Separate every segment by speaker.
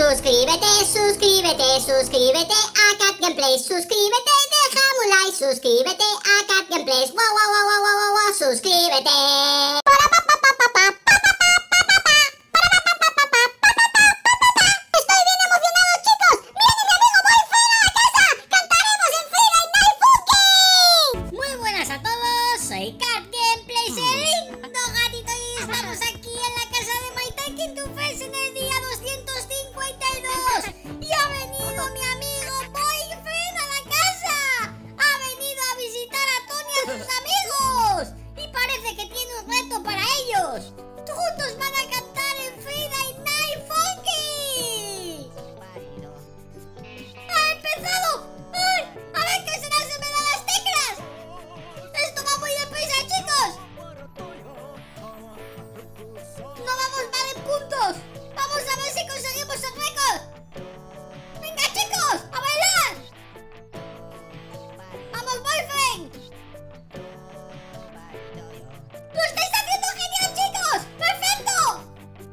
Speaker 1: Suscríbete, suscríbete, suscríbete a Cat Gameplays. Suscríbete, déjame un like. Suscríbete a Cat Gameplays. Wow, wow, wow, wow, wow, wow, suscríbete. Estoy bien emocionado, chicos. Viene mi amigo Boyfriend a la casa. Cantaremos en Friday Night Funky. Muy buenas a todos. Soy Cat Gameplays, el lindo gatito, y estamos aquí en la casa de My Taking Two Friends en el día 252. Y ha venido mi amigo Boyfriend a la casa. Ha venido a visitar a Tony y a sus amigos. Y parece que tiene un reto para ellos. Juntos van a cantar en Friday Night Funky. ¡Ha empezado! ¡Ay! A ver qué será, se me dan las teclas. Esto va muy deprisa, chicos. No vamos mal en puntos. Vamos a ver si conseguimos el récord. ¡Venga, chicos! ¡A bailar! ¡Vamos, Boyfriend! ¡Lo estáis haciendo genial, chicos! ¡Perfecto!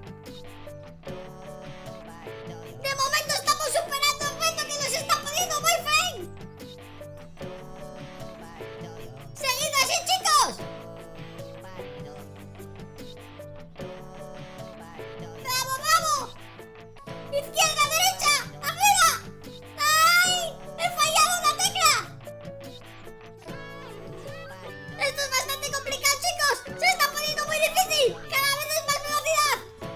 Speaker 1: De momento estamos superando el reto que nos está poniendo Boyfriend. ¡Seguid así, chicos! ¡Bravo, bravo! ¡Izquierda, derecha! ¡Arriba! ¡Ay! ¡He fallado una tecla! Esto es bastante complicado, chicos. Se está poniendo muy difícil. Cada vez es más velocidad.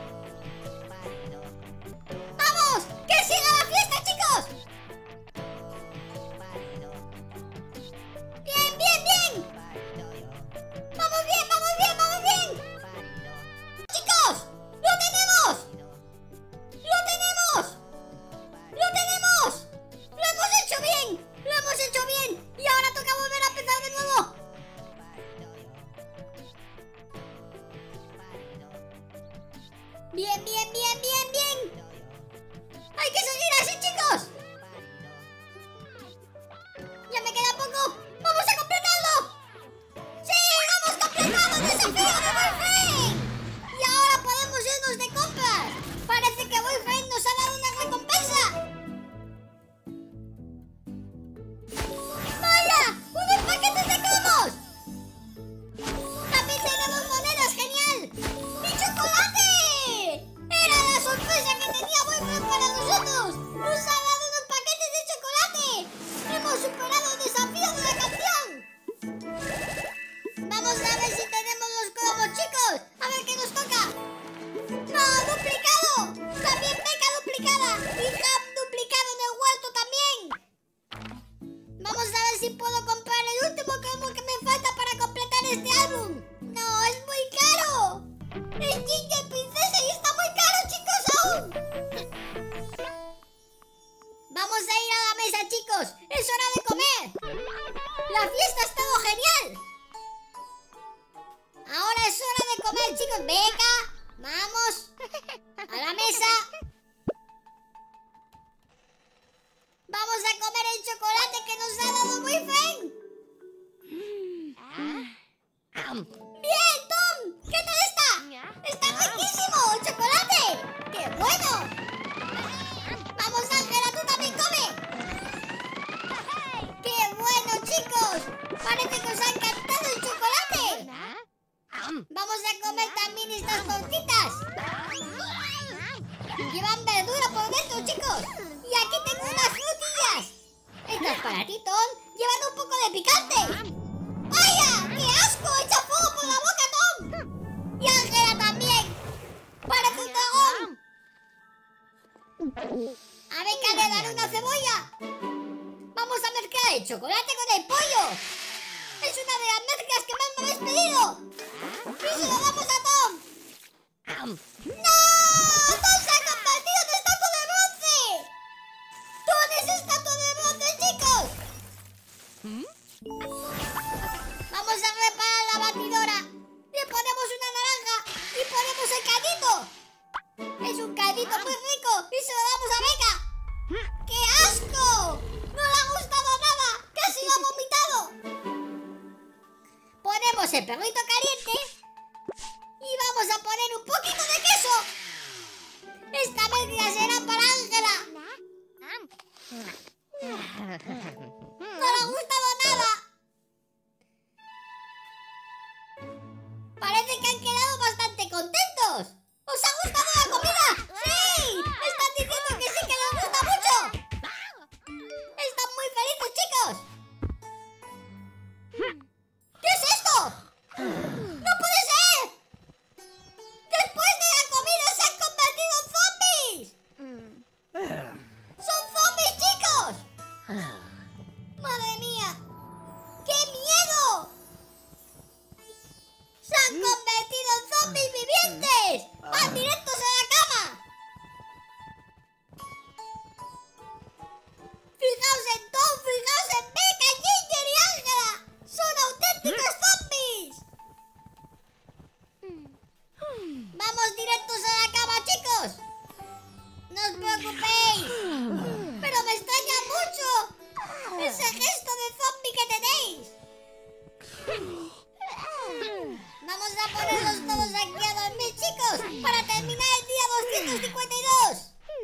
Speaker 1: ¡Vamos! ¡Que siga la fiesta, chicos! ¡Bien, bien, bien! ¡Vamos bien, vamos bien, vamos bien! ¡Chicos! ¡Lo tenemos! ¡Lo tenemos! ¡Lo tenemos! ¡Lo hemos hecho bien! ¡Lo hemos hecho bien! Y ahora toca volver a empezar de nuevo. Bien, bien, bien, bien, bien. Hay que seguir así, chicos. Ya me queda poco. ¡Vamos a completarlo! ¡Sí! ¡Hemos completado el desafío de Boyfriend! Y ahora podemos irnos de compras. Parece que Boyfriend nos ha dado una recompensa. ¡Vaya! ¡Unos paquetes de cromos! ¡También tenemos monedas! ¡Genial! ¡Y chocolate! ¡Era la sorpresa que tenía Boyfriend para nosotros! ¡Nos ha dado unos paquetes de chocolate! ¡Hemos superado el desafío de la canción! Vamos a ver si tenemos los cromos, chicos. A ver qué nos toca. ¡No! ¡Duplicado! ¡También beca duplicada! ¡Y hub duplicado en el huerto también! Vamos a ver si puedo comprar el último cromo que me falta para completar este álbum. ¡No! ¡Es muy caro! ¡Es Ginger Princesa y está muy caro, chicos, aún! Vamos a ir a la mesa, chicos. ¡Es hora de comer! ¡La fiesta ha estado genial! Ahora es hora de comer, chicos. Venga, vamos a la mesa. Vamos a comer el chocolate que nos ha dado Boyfriend. Bien, Tom. ¿Qué tal está? Está riquísimo el chocolate. ¡Qué bueno! Vamos, Ángela, tú también come. ¡Qué bueno, chicos! Parece que os ha encantado el chocolate. Vamos a comer también estas tortitas. Llevan verdura por dentro, chicos. Y aquí tengo unas frutillas. Estas para ti, Tom. Llevan un poco de picante. ¡Vaya! ¡Qué asco! ¡Echa fuego por la boca, Tom! Y Ángela también. ¡Parece un dragón! A ver, que le daré una cebolla. Vamos a mezclar el chocolate con el pollo. Es una de las mezclas que más me habéis pedido. ¡Y se lo damos a Tom! ¡No! ¡Tom se ha convertido en estatua de bronce! ¡Tom es estatua de bronce, chicos! Vamos a reparar la batidora. Le ponemos una naranja y ponemos el caldito. Es un caldito muy rico y se lo damos a Becca. ¡Qué asco! ¡No le ha gustado nada! ¡Casi lo ha vomitado! Ponemos el perrito caliente y vamos a poner un poquito de queso. Esta mezcla será para Ángel. preocupéis. Pero me extraña mucho ese gesto de zombie que tenéis. Vamos a ponernos todos aquí a dormir, chicos, para terminar el día 252.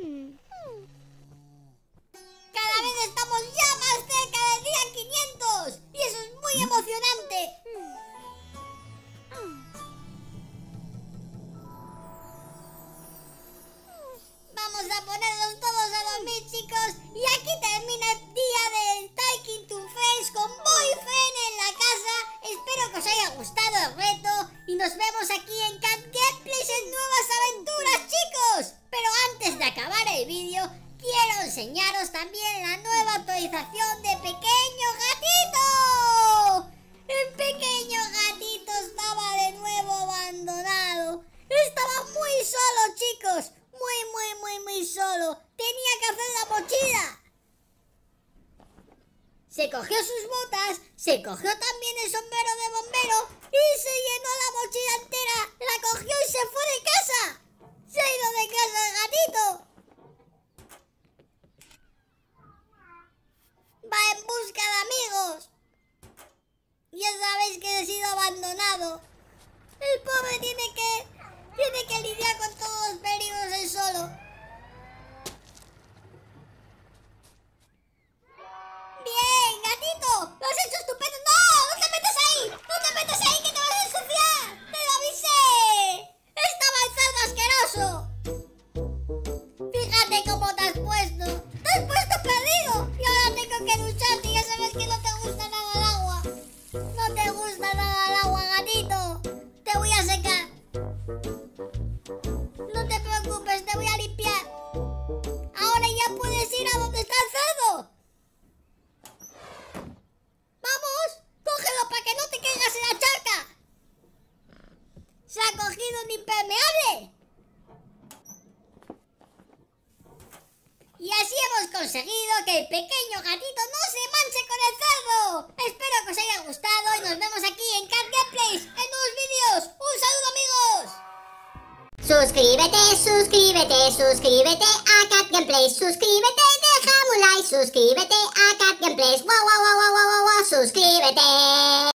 Speaker 1: Cada vez estamos ya más cerca del día 500 y eso es muy emocionante. Vamos a ponernos todos a dormir, chicos, y aquí termina el día del Talking to Friends con Boyfriend en la casa. Espero que os haya gustado el reto y nos vemos aquí en Cat Gameplays en nuevas aventuras, chicos. Pero antes de acabar el vídeo, quiero enseñaros también la nueva actualización de Pequeño Gatito. El Pequeño Gatito estaba de nuevo abandonado. Estaba muy solo, chicos. Muy solo. Tenía que hacer la mochila. Se cogió sus botas, se cogió también el sombrero de bombero y se llenó la mochila entera. La cogió y se fue de casa. Se ha ido de casa el gatito. Va en busca de amigos. Ya sabéis que he sido abandonado. El pobre tiene que lidiar con todos los peligros él solo. Bien, gatito, lo has hecho estupendo. ¡No! ¡No te metas ahí! ¡No te metas ahí que te vas a ensuciar! ¡Te lo avisé! ¡Estaba el cerdo asqueroso! Fíjate cómo te has puesto. Te has puesto perdido y ahora tengo que ducharte y ya sabes que no te gusta nada el agua. No te gusta nada el agua, gatito. Te voy a secar. No te preocupes, te voy a limpiar. Ahora ya puedes ir a donde está el cerdo. ¡Vamos! ¡Cógelo para que no te caigas en la charca! ¡Se ha cogido un impermeable! Y así hemos conseguido que el pequeño gatito no se manche con el cerdo. Espero que os haya gustado y nos vemos aquí en Cat Gameplays en nuevos vídeos. ¡Un saludo, amigos! Suscríbete a Cat Gameplays. Suscríbete, déjame un like. Suscríbete a Cat Gameplays. Wow, suscríbete.